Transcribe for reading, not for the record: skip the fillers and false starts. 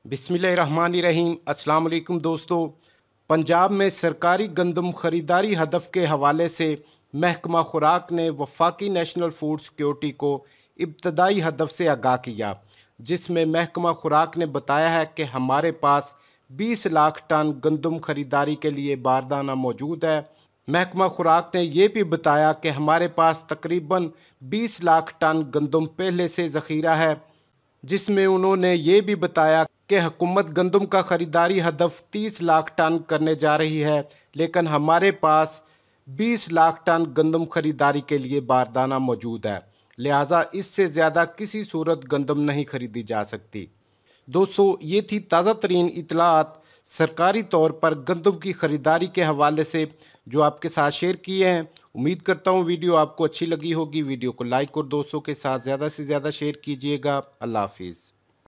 बिस्मिल्लाहिर्रहमानिर्रहीम। अस्सलाम वालेकुम दोस्तों। पंजाब में सरकारी गंदम खरीदारी हदफ के हवाले से महकमा खुराक ने वफाकी नेशनल फूड सिक्योरिटी को इब्तदाई हदफ से आगाह किया, जिसमें महकमा खुराक ने बताया है कि हमारे पास 20 लाख टन गंदम खरीदारी के लिए बारदाना मौजूद है। महकमा खुराक ने यह भी बताया कि हमारे पास तकरीबन 20 लाख टन गंदम पहले से ज़ख़ीरा है, जिसमें उन्होंने ये भी बताया कि हुकूमत गंदम का ख़रीदारी हदफ 30 लाख टन करने जा रही है, लेकिन हमारे पास 20 लाख टन गंदम खरीदारी के लिए बारदाना मौजूद है, लिहाजा इससे ज़्यादा किसी सूरत गंदम नहीं खरीदी जा सकती। दोस्तों, ये थी ताज़ा तरीन इतलात सरकारी तौर पर गंदम की ख़रीदारी के हवाले से जो आपके साथ शेयर किए हैं। उम्मीद करता हूँ वीडियो आपको अच्छी लगी होगी। वीडियो को लाइक और दोस्तों के साथ ज़्यादा से ज़्यादा शेयर कीजिएगा। अल्लाह हाफिज़।